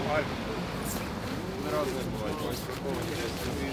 Не разу не бувають, ось спілковані десь люди.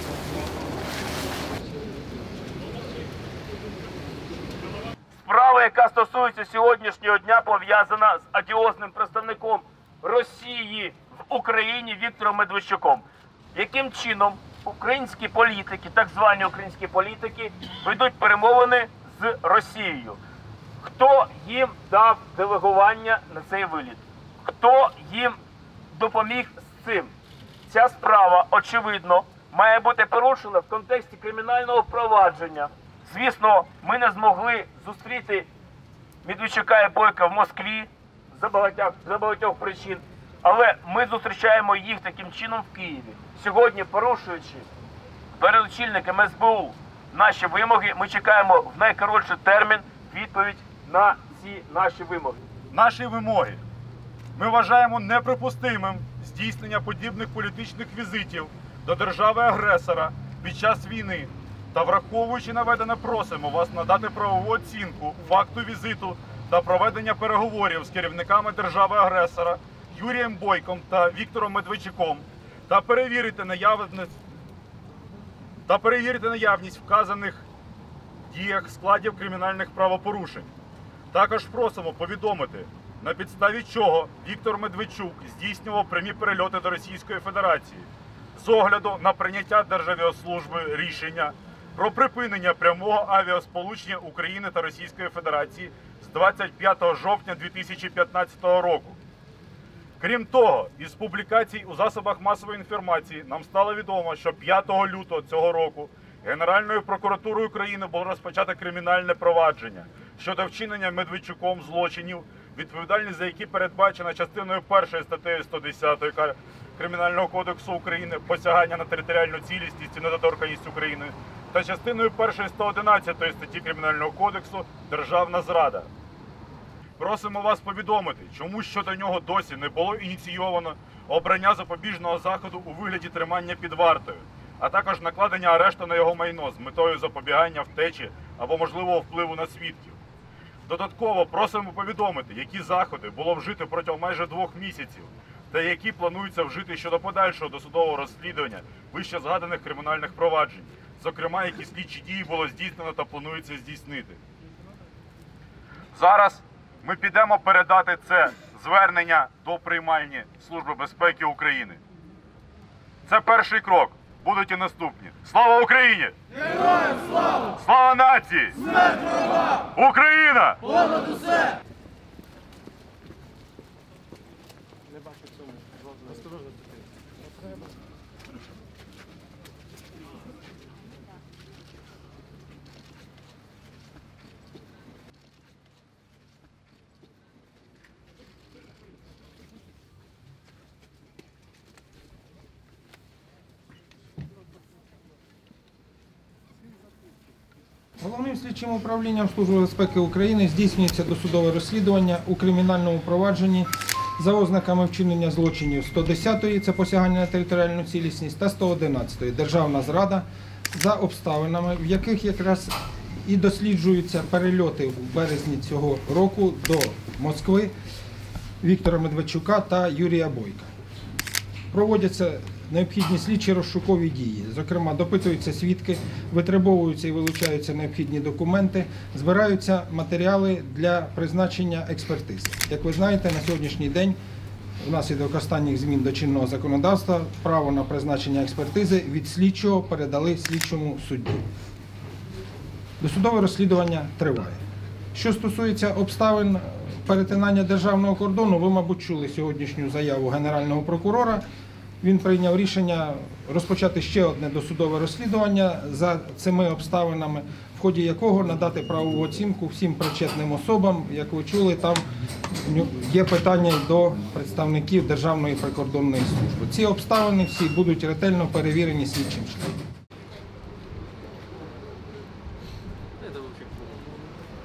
Справа, яка стосується сьогоднішнього дня, пов'язана з одіозним представником Росії в Україні Віктором Медведчуком. Яким чином українські політики, так звані українські політики, ведуть перемовини з Росією? Хто їм дав делегування на цей виліт? Хто їм допоміг з цим? Ця справа, очевидно, має бути порушена в контексті кримінального провадження. Звісно, ми не змогли зустріти Медведчука і Бойка в Москві за багатьох причин, але ми зустрічаємо їх таким чином в Києві. Сьогодні, порушуючи перед очільником СБУ наші вимоги, ми чекаємо в найкоротший термін відповідь на ці наші вимоги. Наші вимоги. Ми вважаємо неприпустимим здійснення подібних політичних візитів до держави-агресора під час війни. Та враховуючи наведене, просимо вас надати правову оцінку факту візиту та проведення переговорів з керівниками держави-агресора Юрієм Бойком та Віктором Медведчуком та перевірити наявність вказаних діях складів кримінальних правопорушень. Також просимо повідомити, на підставі чого Віктор Медведчук здійснював прямі перельоти до Російської Федерації з огляду на прийняття Державіаслужби рішення про припинення прямого авіасполучення України та Російської Федерації з 25 жовтня 2015 року. Крім того, із публікацій у засобах масової інформації нам стало відомо, що 5 лютого цього року Генеральною прокуратурою України було розпочато кримінальне провадження щодо вчинення Медведчуком злочинів, відповідальність за які передбачена частиною 1 статтею 110 Кримінального кодексу України «Посягання на територіальну цілісність і недоторканність України» та частиною 1 111 статті Кримінального кодексу «Державна зрада». Просимо вас повідомити, чому щодо нього досі не було ініційовано обрання запобіжного заходу у вигляді тримання під вартою, а також накладення арешту на його майно з метою запобігання втечі або можливого впливу на свідків. Додатково просимо повідомити, які заходи було вжито протягом майже 2 місяців та які плануються вжити щодо подальшого досудового розслідування вище згаданих кримінальних проваджень, зокрема, які слідчі дії було здійснено та планується здійснити. Зараз ми підемо передати це звернення до приймальні Служби безпеки України. Це перший крок. Будуть і наступні. Слава Україні! Героям слава! Слава нації! Смерть ворогам! Україна! Понад усе! Головним слідчим управлінням Служби безпеки України здійснюється досудове розслідування у кримінальному провадженні за ознаками вчинення злочинів 110-ї – це посягання на територіальну цілісність, та 111-ї – державна зрада, за обставинами, в яких якраз і досліджуються перельоти в березні цього року до Москви Віктора Медведчука та Юрія Бойка. Проводяться необхідні слідчі розшукові дії. Зокрема, допитуються свідки, витребовуються і вилучаються необхідні документи, збираються матеріали для призначення експертиз. Як ви знаєте, на сьогоднішній день, внаслідок останніх змін до чинного законодавства, право на призначення експертизи від слідчого передали слідчому судді. Досудове розслідування триває. Що стосується обставин перетинання державного кордону, ви, мабуть, чули сьогоднішню заяву Генерального прокурора. Він прийняв рішення розпочати ще одне досудове розслідування за цими обставинами, в ході якого надати правову оцінку всім причетним особам. Як ви чули, там є питання до представників Державної прикордонної служби. Ці обставини всі будуть ретельно перевірені слідчим шляхом.